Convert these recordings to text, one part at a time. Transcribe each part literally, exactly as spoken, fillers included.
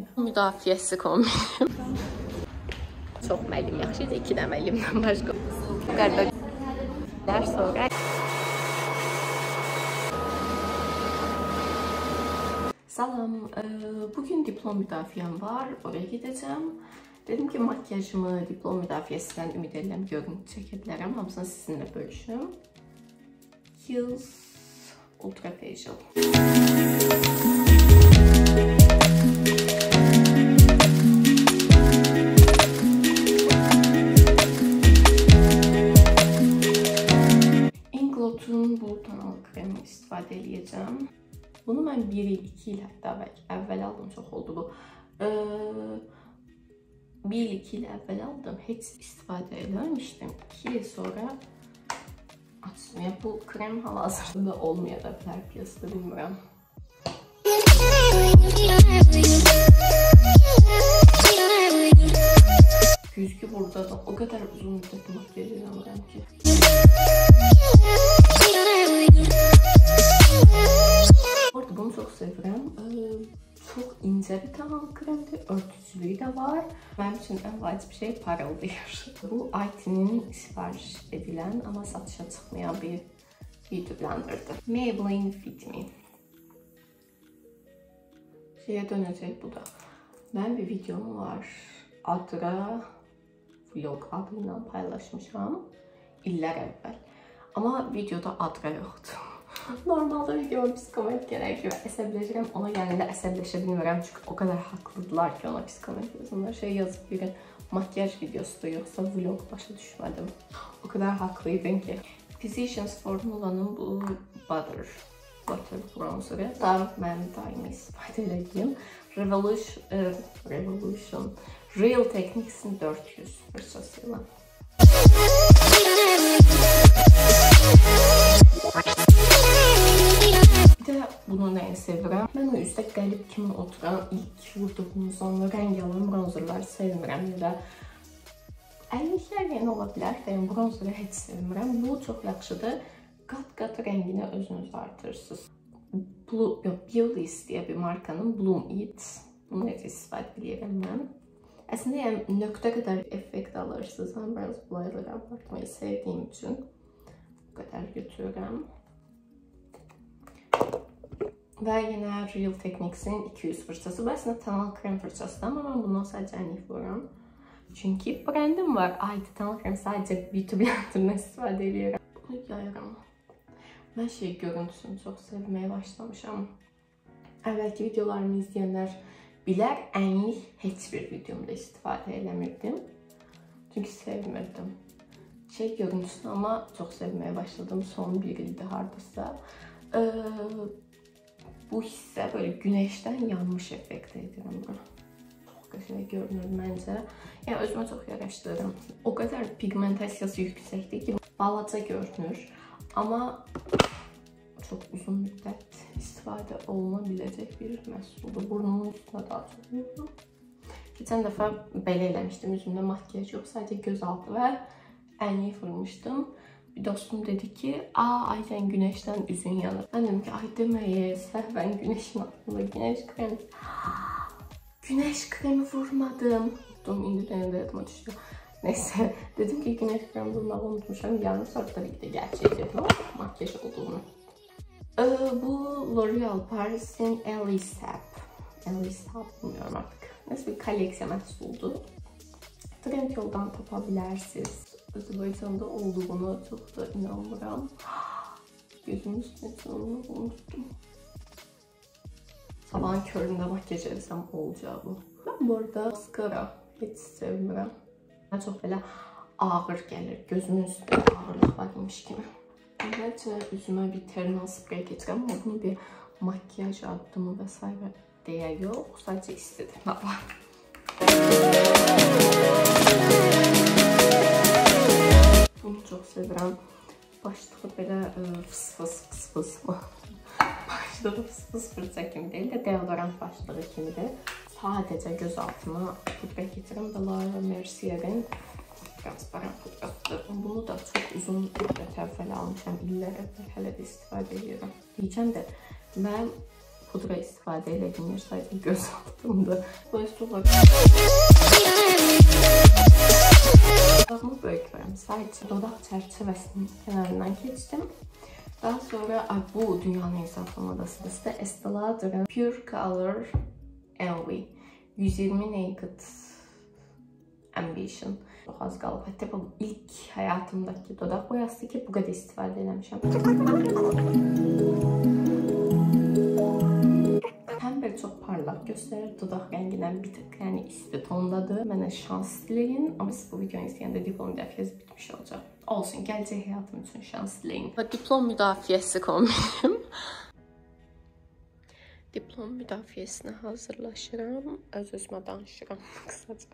kombini. Müdafiəsi kombini. Çox məlim yaxşıydı, iki də məlimdən başqa. Qərbələr sonra. Salam, bugün diplom müdafiyəm var, oraya gedəcəm. Dedim ki, makyajımı diplom müdafiyəsindən ümid edirəm, görüntü çəkə bilərəm. Hamısını sizinlə bölüşüm. Kiehl's Ultra Facial. Inglot'un bu tonal kremi istifadə edəcəm. Bunu mən bir il, iki il hətta bəlkə əvvəl aldım, çox oldu bu. Bir il, iki il əvvəl aldım, heç istifadə eləmişdim. İki il sonra açdım. Yəni, bu krem hal-hazırda olmaya da bilər, piyasada bilmirəm. Güzgü burada da o kadar uzun müddət makyaj eləmirəm ki. Orada bunu çox sevirəm. Çox incə bir tonal kremdir, örtücülüyü də var. Mənim üçün ən vacib şey parıldayır. Bu I T'nin sifariş edilən, amma satışa çıxmayan bir beauty blenderdir. Maybelline Fit Me. Şeyə dönəcək bu da. Mənim bir videom var. Adra vlog adıyla paylaşmışam. İllər əvvəl. Amma videoda Adra yoxdur. Normalda videoma psikomet gələk ki, əsəbləşirəm. Ona yəni də əsəbləşə bilmirəm. Çünki o qədər haqlıdırlar ki, ona psikomet yazınlar. Şey yazıb bir makyaj videosudur, yoxsa vlog başa düşmədim. O qədər haqlıydın ki. Physicians Formula'nın bu Butter Butter bronzeri. Daha mənim daimi istifadə edəcəyim. Revolution, e, Revolution Real Techniques'in dörd yüz fırsasıyla. Bir də bunu nəyi sevirəm? Mən o üzdə qəlib kimi oturan, ilk vurduğumuz onu rəng alan bronzerları sevmirəm. Ya da əlliklər yeni ola bilər, yəni bronzeri heç sevmirəm. Bu çox yaxşıdır. Qat-qat rəngini özünüz artırırsınız. Biolis deyə bir markanın Bloom It. Bunu necə istifadə edirəm mən. Əslində, yəni, nöqtə qədər effekt alırsınız. Mən biraz bunları abartmayı sevdiyim üçün bu qədər götürürəm. Və yenə Real Techniques'in iki yüz fırsası. Bu əslində tonal krem fırsasıdır, amma mən bundan sadəcə ənlik vururam. Çünki brandim var. Aydı tonal krem sadəcə beauty blender'dan istifadə edirəm. Bunu yayıram. Mən şey görüntüsünü çox sevməyə başlamışam. Əvvəlki videolarımı izləyənlər bilər, ənlik heç bir videomda istifadə eləmirdim. Çünki sevmirdim. Şey görüntüsünü amma çox sevməyə başladım. Son bir ildə hardasa. Bu hissə böyle güneşdən yanmış effekt edirəm bura. Çox qəşəng görünür məncə. Yəni özümə çox yaraşdırırım. O qədər pigmentasiyası yüksəkdir ki, balaca görünür. Amma çox uzun müddət istifadə oluna biləcək bir məhsuldur. Burnumun üstünə daha çox yoxdur. Keçən dəfə belə eləmişdim. Üzümdə makyaj yox, sadəcə göz altı və ənlik vurmuşdum. Bir dostum dedi ki, aa Ayten güneşdən üzün yanır. Ben dedim ki, ay deməyə, səhvən güneşin altında güneş kremi. Güneş kremi vurmadım. Unuttum, indi dənədə yadıma düşdü. Neyse, dedim ki, güneş kremi vurmağı unutmuşam. Yarın sonra tabii ki de gerçeği dedim ama makyaj olduğunu. Ee, bu L'Oreal Paris'in Elisab. Elisab bilmiyorum artık. Neyse bir koleksiya məhsuldur. Trendyoldan tapa bilərsiniz. Azərbaycanda olduğuna çox da inanmıram. Gözümün üstüne onu unuttum. Sabahın köründə makyaj etsəm olacağı bu. Ben bu arada maskara heç sevmirəm. Mən çox belə ağır gəlir. Gözümün üstündə ağırlıq varmış kimi. Əvvəlcə üzümə bir termal sprey keçirəm. Ama bunu bir makyaj addımı və s. deyə yox. Sadəcə istedim. Bunu çox sevirəm. Başlığı belə fıs-fıs fıs-fıs mı? Başlığı fıs-fıs fırça kimi deyil də deodorant başlığı kimidir. Sadəcə göz altıma pudra getirim və Laura Mercier'in transparent pudradır. Bunu da çox uzun müddət əvvəl almışam. İllər əvvəl hələ də istifadə edirəm. Deyəcəm də, mən pudra istifadə elədim, sadəcə göz altımda. Boyasıqla dodağımı böyüklərim. Sadəcə dodaq çərçivəsinin kənarından keçdim. Daha sonra bu dünyanın en saf modasıdır. Estee Lauder'ın Pure Color Envy yüz iyirmi Naked Ambition. Çox az qalıb. Hətta bu ilk həyatımdakı dodaq boyası ki, bu qədər istifadə eləmişəm. Həm belə çox parlaq göstərir, dodaq rəngindən bir tık yəni isti tondadır. Mənə şans diləyin, amma siz bu videonu izləyəndə diplom müdafiəsi bitmiş olacaq. Olsun, gələcək həyatım üçün şans diləyin. Diplom müdafiəsi kombinim. Diplom müdafiəsinə hazırlaşıram. Öz-özümə danışıram qısaca.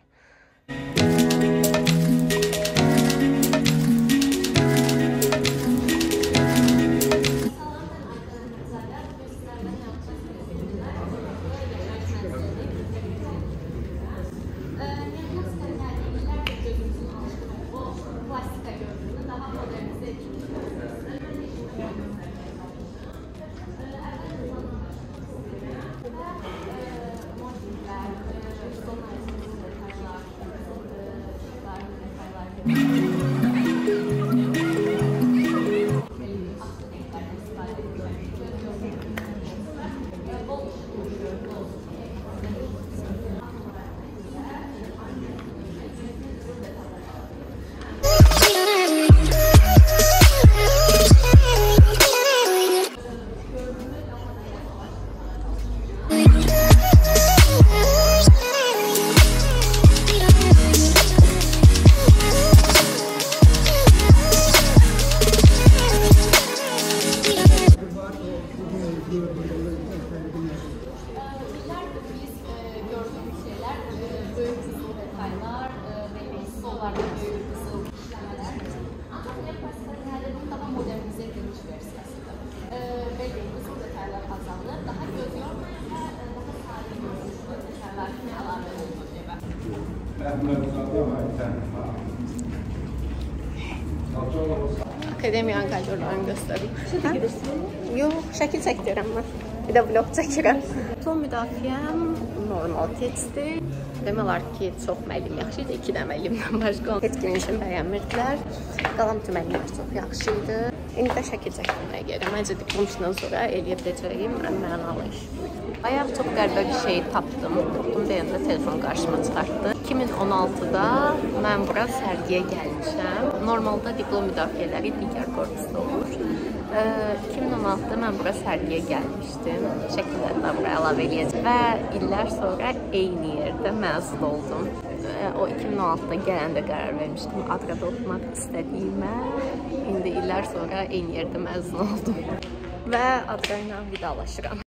Akademiya ankadörlərini göstərdim. Yox, şəkil çəkdirəm mən. Bir də vlog çəkirəm. Son müdafiəm normal keçdi. Demək olar ki, çox müəllim yaxşı idi. İki də müəllimdən başqa heç kimin üçün bəyənmirdilər. Qalan bütün müəllimlər çox yaxşı idi. İndi də şəkil çəkdirməyə gəlirəm. Məncə diplomdan sonra eləyə biləcəyim ən mənalı iş. Bayaq çox qəribə bir şey tapdım. Tapdım deyəndə telefon qarşıma çıxartdı. iki min on altıda mən bura sərgiyə gəlmişəm. Normalda diplom müdafiələri digər korpusda olur. iki min on altıda mən bura sərgiyə gəlmişdim. Şəkilləri də bura əlavə edəcəm. Və illər sonra eyni yerdə məzun oldum. O iki min on altıda gələndə qərar vermişdim Adrada oxumaq istədiyimə. İndi illər sonra eyni yerdə məzun oldum. Və Adra ilə vidalaşıram.